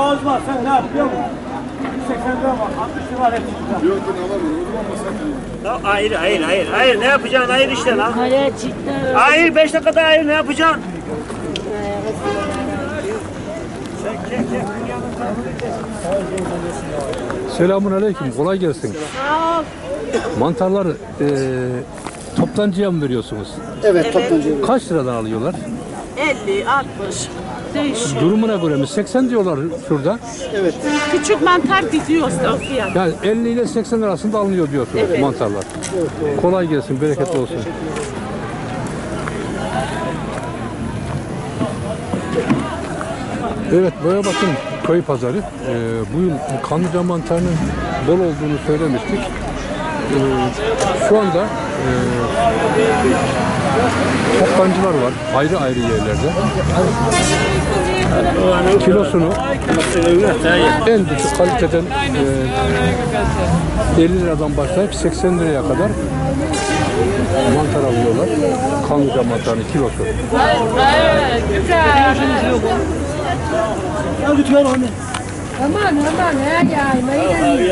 Osman sen ne yapıyorsun? 80 lira var, 60 lira var hepsi. Yok ben alamıyorum. O zaman masraf Hayır, hayır, hayır, hayır. Ne yapacaksın? Hayır işte lan. Hayır çıktı. Hayır, 5 dakikada hayır. Ne yapacaksın? Selamun aleyküm, kolay gelsin. Sağ ol. Mantarlar toptancıya mı veriyorsunuz? Evet, toptancı. Kaç liradan alıyorlar? 50, 60. Değişiyor. Durumuna göre mi? 80 diyorlar şurada. Evet. Küçük mantar gidiyor o fiyat. Yani 50 ile 80 arasında alınıyor diyorsunuz mantarlar. Kolay gelsin, bereketli olsun. Evet, Boyabat'ın köy pazarı. Bu yıl kanlıca mantarının bol olduğunu söylemiştik. Şu anda toptancılar var ayrı ayrı yerlerde. Kilosunu en düşük kaliteden 50 liradan başlayıp 80 liraya kadar mantar alıyorlar. Kanlıca mantarının kilosu. Ya lütfen anne. Aman ya mấy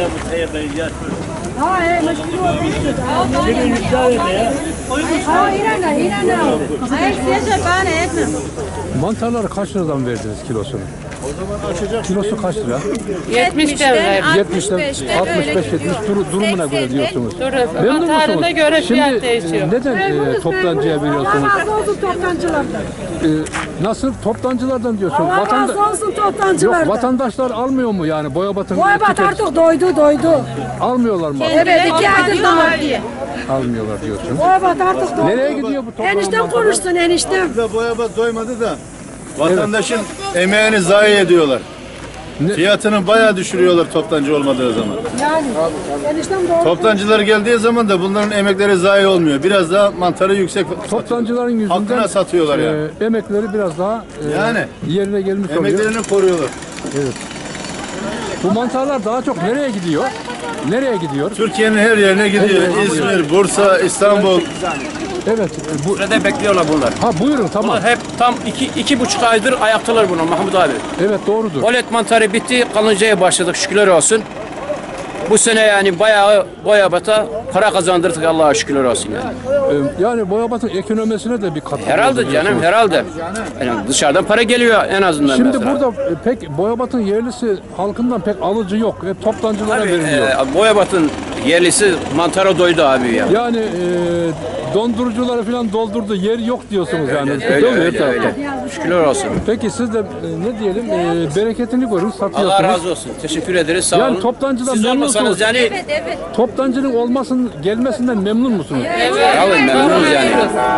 Mantarları kaç liradan verdiniz kilosunu? Kilosu kaç lira? 70'ten ver. 70'ten 65-70 durumuna göre diyorsunuz. Memnun Mantarına musunuz? göre fiyat Şimdi değişiyor. neden toptancıya veriyorsunuz? Allah razı olsun toptancılardan. Nasıl toptancılardan diyorsunuz? Allah razı olsun Yok, toptancılardan. vatandaşlar almıyor mu yani Boyabat'ın? Boyabat artık doydu. Almıyorlar mı? Evet, 2 aydır da diye. Almıyorlar diyorsun. Boyabat artık doydu. Nereye gidiyor bu toplama? Eniştem konuşsun eniştem. da Boyabat doymadı da vatandaşın emeğini zayi ediyorlar. Fiyatını bayağı düşürüyorlar toptancı olmadığı zaman. Yani eniştem doğru. Toptancılar geldiği zaman da bunların emekleri zayi olmuyor. Biraz daha mantarı yüksek Toptancıların yüzünden hakkına satıyorlar yani. Emekleri biraz daha Yani. yerine gelmiş oluyor. Emeklerini koruyorlar. Evet. Bu mantarlar daha çok nereye gidiyor? Nereye gidiyor? Türkiye'nin her yerine gidiyor. İzmir, Bursa, İstanbul. Evet. Bu, Burada bekliyorlar bunlar. ha buyurun tamam. Bunlar hep tam iki buçuk aydır ayaktalar buna Mahmut abi. Evet doğrudur. Polet mantarı bitti, kalıncaya başladık şükürler olsun. Bu sene yani bayağı Boyabat'a para kazandırdık Allah'a şükürler olsun yani. Yani Boyabat'ın ekonomisine de bir katkı. Herhalde oldu canım diyorsunuz. herhalde. Yani dışarıdan para geliyor en azından Şimdi mesela. burada pek Boyabat'ın yerlisi halkından pek alıcı yok. Hep toptancılara Abi, veriliyor. Boyabat'ın yerlisi mantara doydu abi ya. Yani dondurucuları falan doldurdu. Yer yok diyorsunuz yani. Öyle, Değil mi? öyle, Her öyle. tarafta. Şükürler olsun. Peki siz de ne diyelim bereketini görün satıyorsunuz. Allah razı olsun. Teşekkür ederiz. Sağ Yani olun. toptancıdan Siz memnunsunuz. olmasanız yani Toptancının gelmesinden memnun musunuz? Tabii memnunuz yani.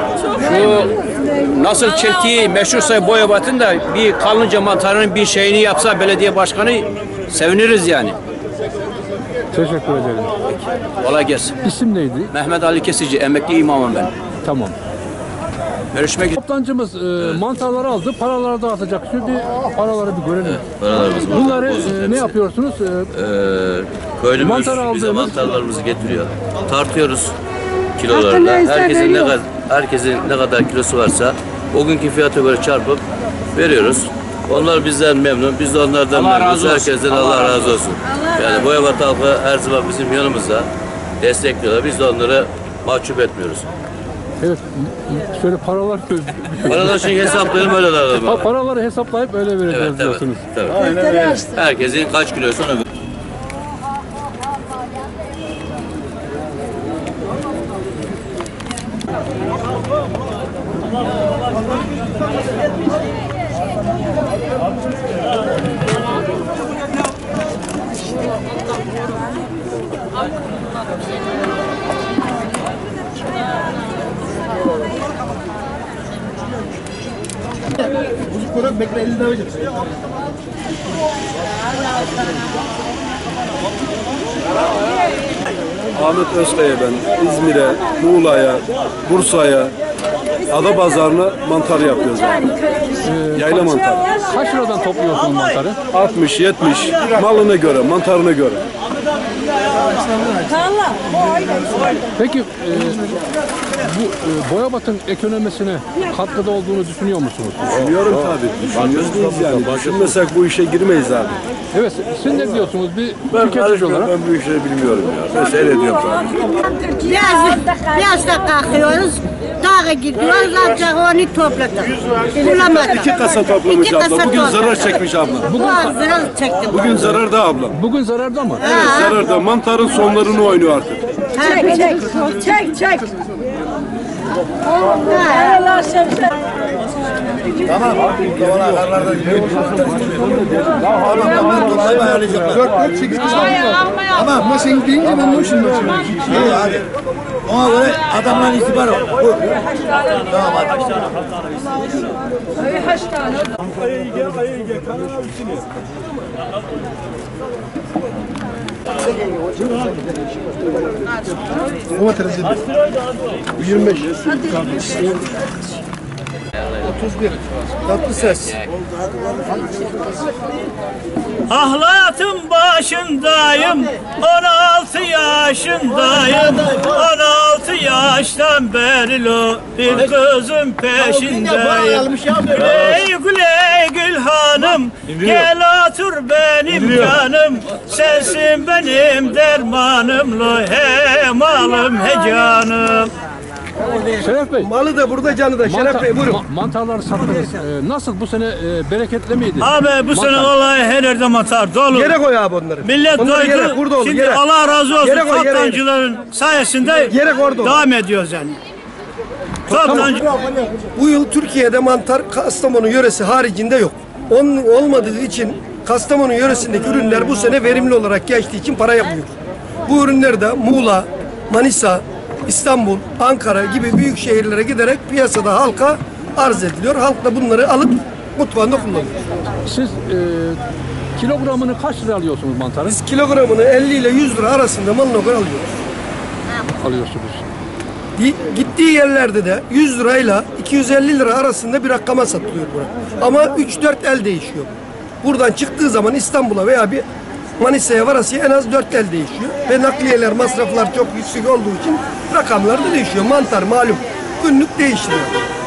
Şu nasıl çeltiği meşhursa Boyabat'ın da bir kalınca mantarının bir şeyini yapsa belediye başkanı seviniriz yani. Teşekkür ederim. Kolay gelsin. İsim neydi? Mehmet Ali Kesici, emekli imamım ben. Tamam. Görüşmek üzere. Toptancımız mantarları aldı, paraları dağıtacak. Şimdi paraları bir görelim. Paralarımız Bunları bozuluyor ne hepsi. yapıyorsunuz? Köylümüz mantar bize aldığımız- mantarlarımızı getiriyor. Tartıyoruz kilolarla. Herkesin ne kadar kilosu varsa o günkü fiyata göre çarpıp veriyoruz. Onlar bizden memnun, biz de onlardan Allah memnunuz. razı olsun. Herkesten Allah razı olsun. Yani Boyabat halkı her zaman bizim yanımızda destekliyorlar. Biz de onları mahcup etmiyoruz. Evet, şöyle paralar Paralar şimdi hesaplayalım öyle alalım. paraları hesaplayıp öyle vereceğiz Evet, diyorsunuz. tabii. Herkesin kaç kilosu ona göre. Buzuk konak bekle 50 lira vereceksin. Ahmet Özkaya ben. İzmir'e, Muğla'ya, Bursa'ya, Adapazarı'na mantar yapıyoruz. Yayla mantarı. Kaç liradan topluyorsunuz mantarı? 60, 70, malına göre, mantarına göre. Peki bu Boyabat'ın ekonomisine katkıda olduğunu düşünüyor musunuz? Düşünüyorum tabii. Düşünüyoruz yani. Düşünmesek bu işe girmeyiz abi. Evet, siz ne diyorsunuz bir Ben tüketici karışmıyorum, olarak? ben bu işleri bilmiyorum ya. Ben seyrediyorum sadece. Yazda kalkıyoruz. Dağa gidiyoruz. Ancak onu topladık. Bulamadık. 2 kasa toplamış İki abla. kasa Bugün zarar topladık. çekmiş abla. Bu zarar çekti. Bugün zararda abla. Bugün zararda mı? Evet zararda. Mantarın sonlarını oynuyor artık. Çek. Ama sen deyince ben de o şimdi İyi hadi. Ona göre adamların itibarı. Tamam hadi. domates yedi. Bu 25. 31. Tatlı ses. Ahlatın başındayım, 16 yaşındayım. 16 yaştan beri bir kızın peşindeyim. Güley güley Gül hanım, gel otur benim canım. Sensin benim dermanım, lo he malım he canım. Şeref Bey, Malı da burada, canı da. Şeref Bey buyurun. mantarları sattınız. Nasıl bu sene bereketli miydi? Abi bu sene vallahi her yerde mantar dolu. Yere koy abi onları. Millet Onları doydu. yere, burada olur. Şimdi Yere. Allah razı olsun. Yere koy, yere. Toptancıların sayesinde Yere koy, orada olur. devam ediyoruz yani. Toptancı. Bu yıl Türkiye'de mantar Kastamonu yöresi haricinde yok. Onun olmadığı için Kastamonu yöresindeki ürünler bu sene verimli olarak geçtiği için para yapmıyor. Bu ürünler de Muğla, Manisa, İstanbul, Ankara gibi büyük şehirlere giderek piyasada halka arz ediliyor. Halk da bunları alıp mutfağında kullanıyor. Siz kilogramını kaç lira alıyorsunuz mantarın? Biz kilogramını 50 ile 100 lira arasında malına göre alıyoruz. Alıyorsunuz. Gittiği yerlerde de 100 lirayla 250 lira arasında bir rakama satılıyor burada. Ama 3-4 el değişiyor. Buradan çıktığı zaman İstanbul'a veya bir Manisa'ya varasıya en az 4 el değişiyor. Ve nakliyeler, masraflar çok yüksek olduğu için rakamlar da değişiyor. Mantar malum günlük değişiyor.